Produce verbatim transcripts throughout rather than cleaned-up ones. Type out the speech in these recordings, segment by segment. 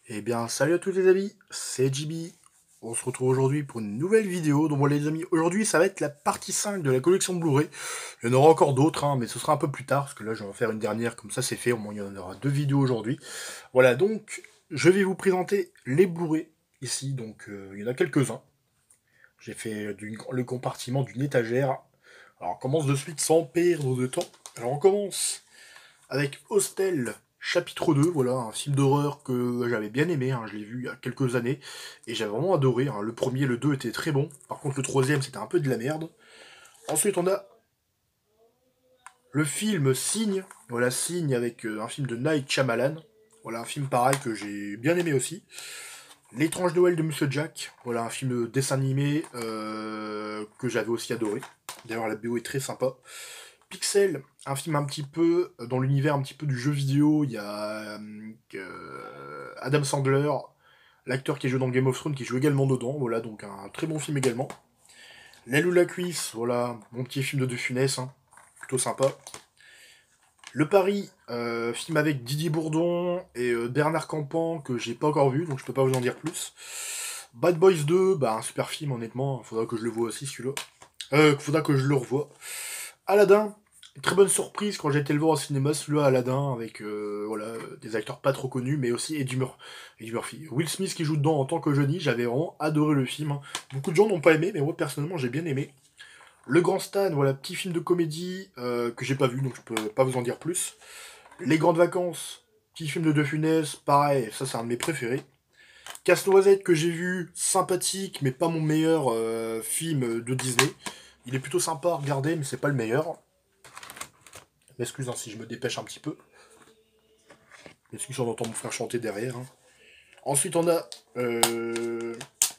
Eh bien, salut à tous les amis, c'est J B. On se retrouve aujourd'hui pour une nouvelle vidéo. Donc, bon, les amis, aujourd'hui, ça va être la partie cinq de la collection Blu-ray. Il y en aura encore d'autres, hein, mais ce sera un peu plus tard, parce que là, je vais en faire une dernière, comme ça, c'est fait. Au moins, il y en aura deux vidéos aujourd'hui. Voilà, donc, je vais vous présenter les Blu-ray ici. Donc, euh, il y en a quelques-uns. J'ai fait du- le compartiment d'une étagère. Alors, on commence de suite sans perdre de temps. Alors, on commence avec Hostel, chapitre deux, voilà, un film d'horreur que j'avais bien aimé, hein, je l'ai vu il y a quelques années, et j'avais vraiment adoré, hein. Le premier, le deux étaient très bons, par contre le troisième c'était un peu de la merde. Ensuite on a le film Signe, voilà, Signe avec euh, un film de Night Shyamalan, voilà, un film pareil que j'ai bien aimé aussi. L'étrange Noël de Monsieur Jack, voilà, un film de dessin animé euh, que j'avais aussi adoré. D'ailleurs la B O est très sympa. Pixel, un film un petit peu euh, dans l'univers un petit peu du jeu vidéo. Il y a euh, euh, Adam Sandler, l'acteur qui joue dans Game of Thrones, qui joue également dedans. Voilà, donc un très bon film également. L'aile ou la cuisse, voilà, mon petit film de De Funès, hein, plutôt sympa. Le Paris, euh, film avec Didier Bourdon et euh, Bernard Campan, que j'ai pas encore vu, donc je peux pas vous en dire plus. Bad Boys deux, bah un super film honnêtement, faudra que je le voie aussi celui-là. Euh, faudra que je le revoie. Aladdin, très bonne surprise quand j'ai été le voir au cinéma, celui-là Aladdin, avec euh, voilà, des acteurs pas trop connus, mais aussi Eddie, Mur Eddie Murphy. Will Smith qui joue dedans en tant que Johnny, j'avais vraiment adoré le film, hein. Beaucoup de gens n'ont pas aimé, mais moi personnellement j'ai bien aimé. Le Grand Stan, voilà, petit film de comédie euh, que j'ai pas vu, donc je peux pas vous en dire plus. Les Grandes Vacances, petit film de De Funès, pareil, ça c'est un de mes préférés. Casse-Noisette que j'ai vu, sympathique, mais pas mon meilleur euh, film de Disney. Il est plutôt sympa à regarder, mais c'est pas le meilleur. M'excuse hein, si je me dépêche un petit peu. M'excuse si on entend mon frère chanter derrière, hein. Ensuite, on a euh,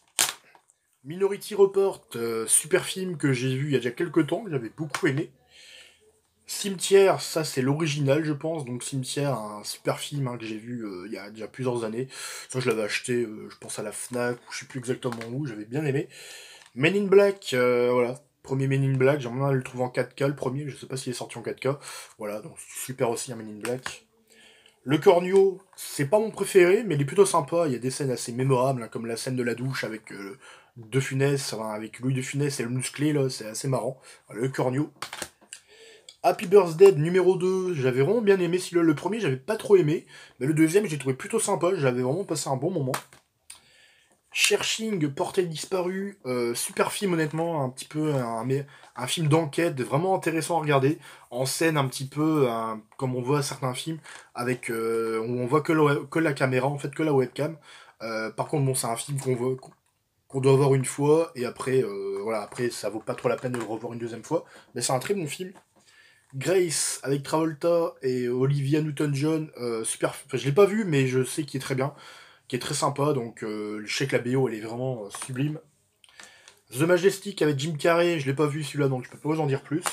Minority Report, euh, super film que j'ai vu il y a déjà quelques temps, que j'avais beaucoup aimé. Cimetière, ça c'est l'original, je pense. Donc Cimetière, un super film hein, que j'ai vu euh, il y a déjà plusieurs années. Ça, je l'avais acheté, euh, je pense à la Fnac, ou je sais plus exactement où, j'avais bien aimé. Men in Black, euh, voilà. Premier Men in Black, j'aimerais bien le trouver en quatre K, le premier, je sais pas s'il est sorti en quatre K. Voilà, donc super aussi un Men in Black. Le Cornio, c'est pas mon préféré, mais il est plutôt sympa. Il y a des scènes assez mémorables, hein, comme la scène de la douche avec euh, De Funès, enfin, avec Louis De Funès et le musclé, là, c'est assez marrant. Voilà, le Cornio. Happy Birthday numéro deux, j'avais vraiment bien aimé celui-là. Le premier, j'avais pas trop aimé, mais le deuxième, j'ai trouvé plutôt sympa. J'avais vraiment passé un bon moment. Cherching, Portail disparu, euh, super film honnêtement, un petit peu un, mais un film d'enquête vraiment intéressant à regarder, en scène un petit peu un- comme on voit certains films, avec euh, où on voit que, le- que la caméra, en fait que la webcam. Euh, par contre bon c'est un film qu'on voit qu'on doit voir une fois et après euh, voilà après ça vaut pas trop la peine de le revoir une deuxième fois, mais c'est un très bon film. Grace avec Travolta et Olivia Newton-John, euh, super, enfin, je l'ai pas vu mais je sais qu'il est très bien, qui est très sympa, donc euh, je sais que la B O elle est vraiment euh, sublime. The Majestic avec Jim Carrey, je l'ai pas vu celui-là donc je peux pas vous en dire plus.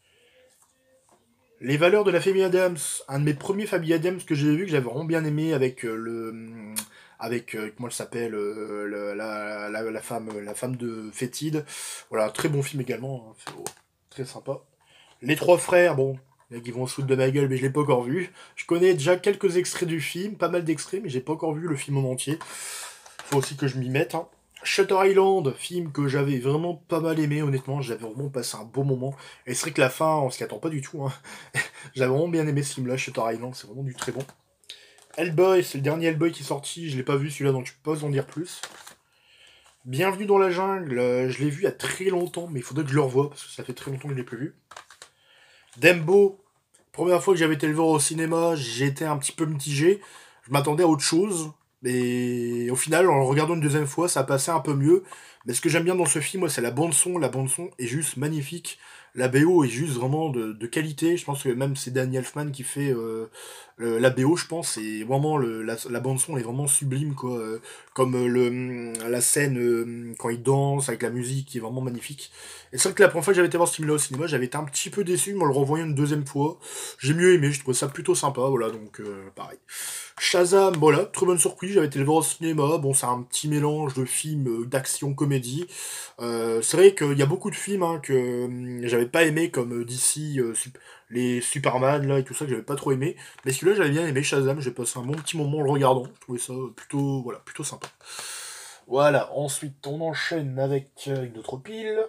Les valeurs de la famille Adams, un de mes premiers familles Adams que j'ai vu, que j'avais vraiment bien aimé avec euh, le. Avec, euh, comment elle s'appelle, euh, le- la, la, la femme, la femme de Fétide. Voilà, très bon film également, hein, c'est- oh, très sympa. Les trois frères, bon, il y en a qui vont se foutre de ma gueule, mais je l'ai pas encore vu. Je connais déjà quelques extraits du film, pas mal d'extraits, mais j'ai pas encore vu le film en entier. Faut aussi que je m'y mette, hein. Shutter Island, film que j'avais vraiment pas mal aimé, honnêtement, j'avais vraiment passé un beau moment. Et c'est vrai que la fin, on s'y attend pas du tout, hein. J'avais vraiment bien aimé ce film-là, Shutter Island, c'est vraiment du très bon. Hellboy, c'est le dernier Hellboy qui est sorti, je l'ai pas vu celui-là, donc je peux pas vous en dire plus. Bienvenue dans la jungle, euh, je l'ai vu il y a très longtemps, mais il faudrait que je le revoie, parce que ça fait très longtemps que je l'ai plus vu. Dembo, première fois que j'avais été le voir au cinéma, j'étais un petit peu mitigé. Je m'attendais à autre chose. Et au final, en le regardant une deuxième fois, ça passait un peu mieux. Mais ce que j'aime bien dans ce film, moi, c'est la bande son. La bande son est juste magnifique. La B O est juste vraiment de, de qualité. Je pense que même c'est Danny Elfman qui fait euh, le- la B O, je pense. Et vraiment, le, la, la bande son est vraiment sublime, quoi. Euh, Comme euh, le, la scène euh, quand il danse avec la musique qui est vraiment magnifique. Et c'est vrai que la première fois que j'avais été voir ce film-là au cinéma, j'avais été un petit peu déçu, mais en le revoyant une deuxième fois, j'ai mieux aimé, je trouvais ça plutôt sympa, voilà, donc euh, pareil. Shazam, voilà, très bonne surprise, j'avais été le voir au cinéma, bon, c'est un petit mélange de films, euh, d'action, comédie. Euh, c'est vrai qu'il y a beaucoup de films hein, que hum, j'avais pas aimé, comme euh, D C, euh, sup- les Superman, là, et tout ça, que j'avais pas trop aimé. Mais celui-là, j'avais bien aimé, Shazam, j'ai passé un bon petit moment en le regardant. Je trouvais ça plutôt, voilà, plutôt sympa. Voilà, ensuite, on enchaîne avec euh, une autre pile.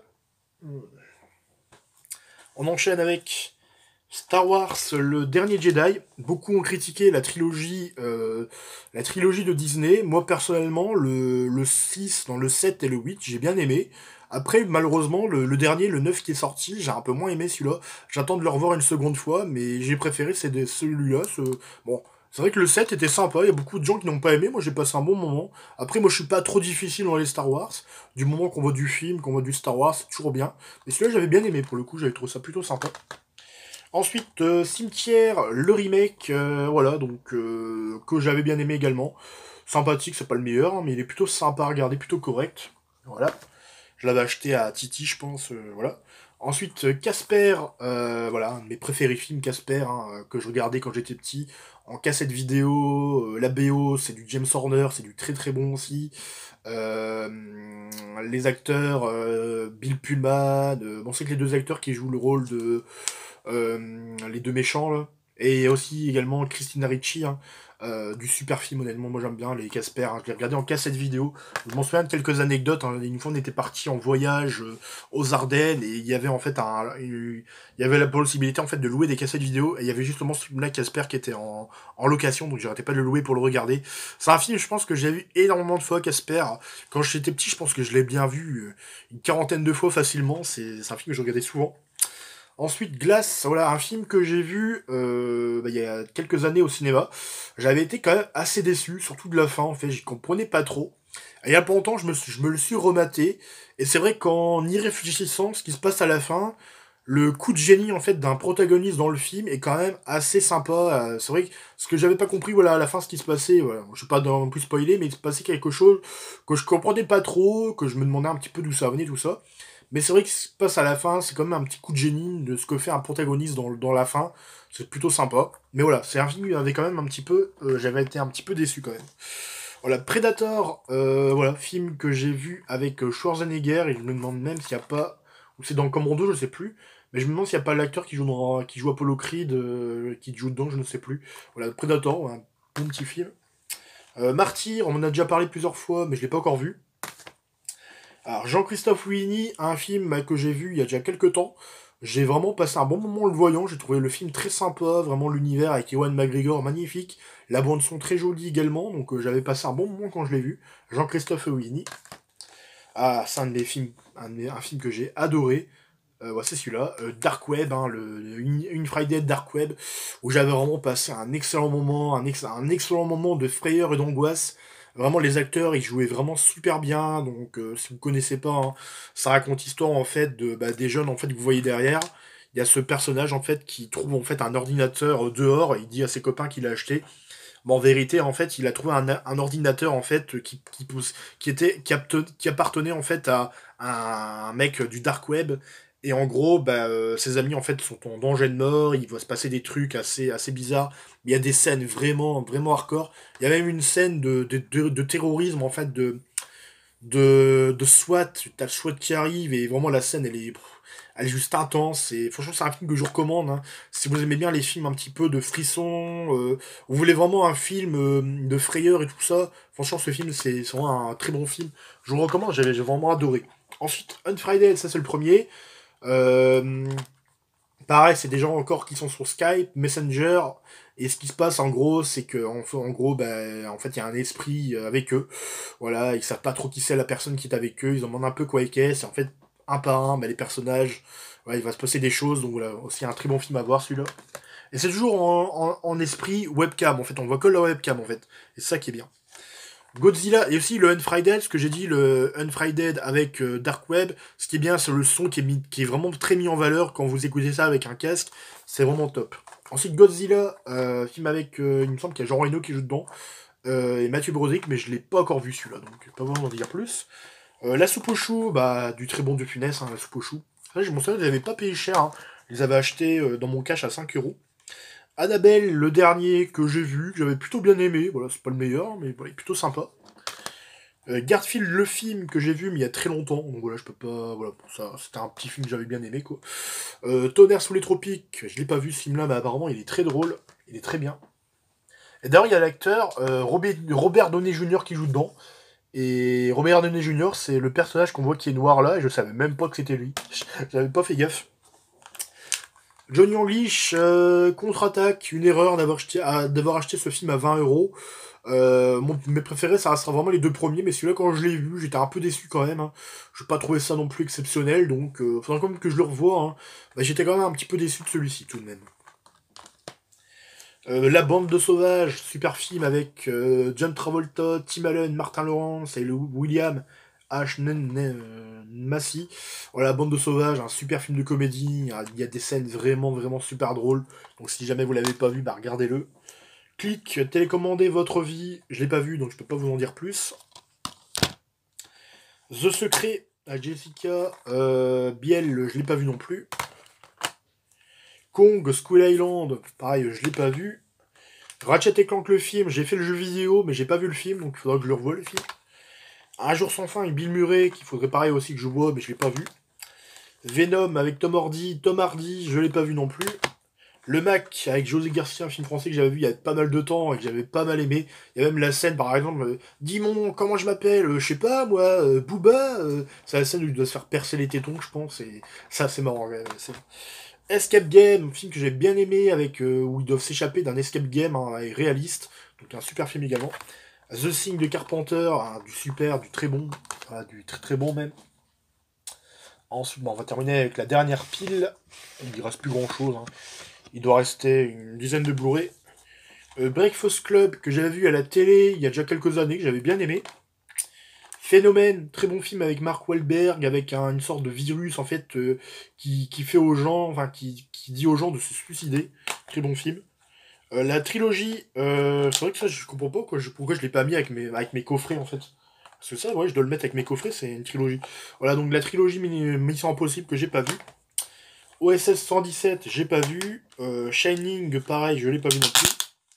On enchaîne avec Star Wars, le dernier Jedi. Beaucoup ont critiqué la trilogie, euh, la trilogie de Disney. Moi, personnellement, le, le six, dans le sept et le huit, j'ai bien aimé. Après, malheureusement, le, le dernier, le neuf qui est sorti, j'ai un peu moins aimé celui-là. J'attends de le revoir une seconde fois, mais j'ai préféré c'est de- celui-là. Ce... Bon, c'est vrai que le sept était sympa, il y a beaucoup de gens qui n'ont pas aimé, moi j'ai passé un bon moment. Après, moi je suis pas trop difficile dans les Star Wars. Du moment qu'on voit du film, qu'on voit du Star Wars, c'est toujours bien. Mais celui-là, j'avais bien aimé, pour le coup, j'avais trouvé ça plutôt sympa. Ensuite, euh, Cimetière, le remake, euh, voilà, donc euh, que j'avais bien aimé également. Sympathique, c'est pas le meilleur, hein, mais il est plutôt sympa à regarder, plutôt correct. Voilà. Je l'avais acheté à Titi, je pense, euh, voilà. Ensuite, euh, Casper, euh, voilà, un de mes préférés films, Casper, hein, euh, que je regardais quand j'étais petit, en cassette vidéo. Euh, la B O, c'est du James Horner, c'est du très très bon aussi. Euh, les acteurs, euh, Bill Pullman, euh, bon, c'est que les deux acteurs qui jouent le rôle de euh, les deux méchants, là. Et aussi également Christina Ricci, hein, euh, du super film, honnêtement, moi j'aime bien les Casper, hein, je l'ai regardé en cassette vidéo. Je m'en souviens de quelques anecdotes, hein. Une fois on était parti en voyage euh, aux Ardennes, et il y avait en fait un, il y avait la possibilité en fait de louer des cassettes vidéo, et il y avait justement ce film-là, Casper, qui était en, en location, donc j'arrêtais pas de le louer pour le regarder. C'est un film, je pense, que j'ai vu énormément de fois, Casper. Quand j'étais petit, je pense que je l'ai bien vu euh, une quarantaine de fois facilement, c'est c'est un film que je regardais souvent. Ensuite, Glace, voilà, un film que j'ai vu euh, bah, il y a quelques années au cinéma. J'avais été quand même assez déçu, surtout de la fin, en fait, j'y comprenais pas trop. Et il y a pas longtemps, je me, suis- je me le suis rematé, et c'est vrai qu'en y réfléchissant, ce qui se passe à la fin, le coup de génie, en fait, d'un protagoniste dans le film est quand même assez sympa. Euh, C'est vrai que ce que j'avais pas compris, voilà, à la fin, ce qui se passait, voilà, je vais pas non plus spoiler, mais il se passait quelque chose que je comprenais pas trop, que je me demandais un petit peu d'où ça venait, tout ça. Mais c'est vrai que ce qui se passe à la fin, c'est quand même un petit coup de génie de ce que fait un protagoniste dans, dans la fin. C'est plutôt sympa. Mais voilà, c'est un film qui avait quand même un petit peu. Euh, j'avais été un petit peu déçu quand même. Voilà, Predator, euh, voilà, film que j'ai vu avec euh, Schwarzenegger, et je me demande même s'il n'y a pas. Ou c'est dans Commando, je sais plus. Mais je me demande s'il n'y a pas l'acteur qui joue dans, qui joue Apollo Creed, euh, qui joue dedans, je ne sais plus. Voilà, Predator, un bon petit film. Euh, Martyr, on en a déjà parlé plusieurs fois, mais je l'ai pas encore vu. Alors, Jean-Christophe Ouini, un film bah, que j'ai vu il y a déjà quelques temps. J'ai vraiment passé un bon moment en le voyant. J'ai trouvé le film très sympa, vraiment l'univers avec Ewan McGregor magnifique. La bande son très jolie également, donc euh, j'avais passé un bon moment quand je l'ai vu. Jean-Christophe Ouini. Ah, c'est un de mes films, un, de mes- un film que j'ai adoré. Euh, ouais, c'est celui-là, euh, Dark Web, hein, le, le une, une Friday Dark Web, où j'avais vraiment passé un excellent moment, un, ex- un excellent moment de frayeur et d'angoisse. Vraiment, les acteurs, ils jouaient vraiment super bien. Donc, euh, si vous connaissez pas, hein, ça raconte l'histoire en fait de bah, des jeunes en fait que vous voyez derrière. Il y a ce personnage en fait qui trouve en fait un ordinateur euh, dehors. Et il dit à ses copains qu'il a acheté. Mais en vérité, en fait, il a trouvé un, un ordinateur en fait qui qui, pousse- qui était qui, apte- qui appartenait en fait à, à un mec du dark web. Et en gros, bah, euh, ses amis en fait sont en danger de mort. Il va se passer des trucs assez assez bizarres. Il y a des scènes vraiment vraiment hardcore. Il y a même une scène de de, de, de terrorisme en fait de de, de SWAT, t'as le SWAT qui arrive et vraiment la scène elle est, pff, elle est juste intense et franchement c'est un film que je vous recommande, hein. Si vous aimez bien les films un petit peu de frissons, euh, vous voulez vraiment un film euh, de frayeur et tout ça, franchement ce film c'est c'est vraiment un très bon film, je vous le recommande, j'avais j'ai vraiment adoré. Ensuite Unfriended, ça c'est le premier. Euh, Pareil, c'est des gens encore qui sont sur Skype, Messenger, et ce qui se passe en gros, c'est que en, en gros, ben, en fait, il y a un esprit euh, avec eux. Voilà, ils savent pas trop qui c'est la personne qui est avec eux, ils en demandent un peu quoi qu'est, et en fait, un par un, ben, les personnages, voilà, il va se passer des choses, donc voilà, aussi un très bon film à voir celui-là. Et c'est toujours en, en, en esprit webcam, en fait, on voit que la webcam, en fait, et c'est ça qui est bien. Godzilla, et aussi le Unfriended, ce que j'ai dit, le Unfriended avec euh, Dark Web, ce qui est bien, c'est le son qui est, mis, qui est vraiment très mis en valeur quand vous écoutez ça avec un casque, c'est vraiment top. Ensuite, Godzilla, euh, film avec, euh, il me semble qu'il y a Jean Reno qui joue dedans, euh, et Mathieu Broderick, mais je l'ai pas encore vu celui-là, donc pas besoin d'en dire plus. Euh, la soupe aux choux, bah, du très bon de Funès, hein, la soupe aux choux. Ça, je m'en souviens, je les avais pas payé cher, hein. Je les avais achetés euh, dans mon cash à cinq euros. Annabelle, le dernier que j'ai vu, que j'avais plutôt bien aimé, voilà, c'est pas le meilleur, mais voilà, il est plutôt sympa. Euh, Garfield, le film que j'ai vu mais il y a très longtemps, donc voilà, je peux pas, voilà, pour ça, c'était un petit film que j'avais bien aimé, quoi. Euh, Tonnerre sous les tropiques, je l'ai pas vu ce film-là, mais apparemment il est très drôle, il est très bien. Et d'ailleurs, il y a l'acteur euh, Robert, Robert Downey junior qui joue dedans, et Robert Downey junior, c'est le personnage qu'on voit qui est noir là, et je savais même pas que c'était lui, j'avais pas fait gaffe. Johnny English, euh, contre-attaque, une erreur d'avoir acheté, à- d'avoir acheté ce film à vingt euros. Euh, mon, mes préférés, ça restera vraiment les deux premiers, mais celui-là, quand je l'ai vu, j'étais un peu déçu quand même. Hein. Je n'ai pas trouvé ça non plus exceptionnel, donc euh, faudra quand même que je le revoie. Hein. Bah, j'étais quand même un petit peu déçu de celui-ci, tout de même. Euh, La Bande de Sauvages, super film avec euh, John Travolta, Tim Allen, Martin Lawrence et le William H. Massey. Voilà, La Bande de Sauvages, un super film de comédie. Il y a des scènes vraiment, vraiment super drôles. Donc si jamais vous l'avez pas vu, bah regardez-le. Clic, télécommander votre vie, je l'ai pas vu donc je peux pas vous en dire plus. The Secret à Jessica euh, Biel, je l'ai pas vu non plus. Kong, Skull Island, pareil, je l'ai pas vu. Ratchet et Clank le film, j'ai fait le jeu vidéo mais j'ai pas vu le film donc il faudra que je le revoie le film. Un jour sans fin avec Bill Murray qu'il faudrait pareil aussi que je vois mais je l'ai pas vu. Venom avec Tom Hardy, Tom Hardy, je l'ai pas vu non plus. Le Mac avec José Garcia, un film français que j'avais vu il y a pas mal de temps et que j'avais pas mal aimé. Il y a même la scène par exemple, euh, dis mon nom, comment je m'appelle, euh, je sais pas moi, euh, Booba. euh, c'est la scène où il doit se faire percer les tétons, je pense. Et ça c'est marrant. Ouais, c'est... Escape Game, un film que j'ai bien aimé avec euh, où ils doivent s'échapper d'un escape game hein, et réaliste. Donc un super film également. The Thing de Carpenter, hein, du super, du très bon, voilà, du très très bon même. Ensuite, bon, on va terminer avec la dernière pile. Il ne reste plus grand chose. Hein. Il doit rester une dizaine de Blu-ray. Euh, Breakfast Club, que j'avais vu à la télé il y a déjà quelques années, que j'avais bien aimé. Phénomène, très bon film avec Mark Wahlberg, avec un- une sorte de virus, en fait, euh, qui, qui fait aux gens, enfin, qui, qui dit aux gens de se suicider. Très bon film. Euh, la trilogie, euh, c'est vrai que ça, je comprends pas quoi, je, pourquoi je l'ai pas mis avec mes, avec mes coffrets, en fait. Parce que ça, ouais, je dois le mettre avec mes coffrets, c'est une trilogie. Voilà, donc la trilogie Mission Impossible que j'ai pas vu. O S S cent dix-sept, j'ai pas vu. Euh, Shining, pareil, je l'ai pas vu non plus.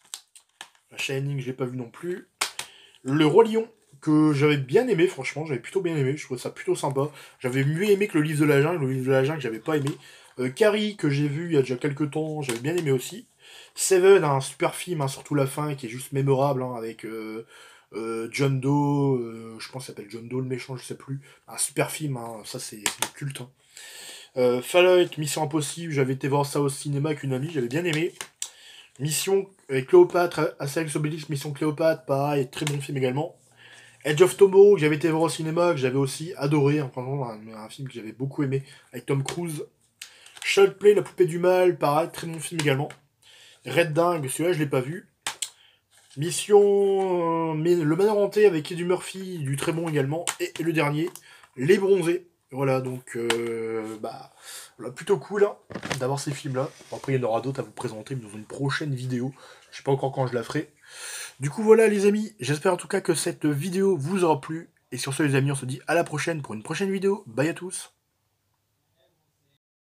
La Shining, je l'ai pas vu non plus. Le Roi Lion, que j'avais bien aimé, franchement, j'avais plutôt bien aimé, je trouvais ça plutôt sympa. J'avais mieux aimé que le livre de la jungle, le livre de la jungle, j'avais pas aimé. Euh, Carrie, que j'ai vu il y a déjà quelques temps, j'avais bien aimé aussi. Seven, un super film, hein, surtout la fin, qui est juste mémorable, hein, avec euh, euh, John Doe, euh, je pense qu'il s'appelle John Doe le méchant, je sais plus. Un super film, hein, ça c'est du culte. Hein. Euh, Fallout, Mission Impossible, j'avais été voir ça au cinéma avec une amie, j'avais bien aimé. Mission avec Cléopâtre, Astérix Obélix, Mission Cléopâtre, pareil, très bon film également. Edge of Tomorrow, que j'avais été voir au cinéma, que j'avais aussi adoré, hein, franchement, un, un film que j'avais beaucoup aimé, avec Tom Cruise. Shot Play, La Poupée du Mal, pareil, très bon film également. Red Dingue, celui-là je l'ai pas vu. Mission, euh, Le Manor Hanté avec Eddie Murphy, du très bon également. Et, et le dernier, Les Bronzés. Voilà, donc, euh, bah, voilà, plutôt cool hein, d'avoir ces films-là. Bon, après, il y en aura d'autres à vous présenter dans une prochaine vidéo. Je sais pas encore quand je la ferai. Du coup, voilà, les amis. J'espère en tout cas que cette vidéo vous aura plu. Et sur ce, les amis, on se dit à la prochaine pour une prochaine vidéo. Bye à tous.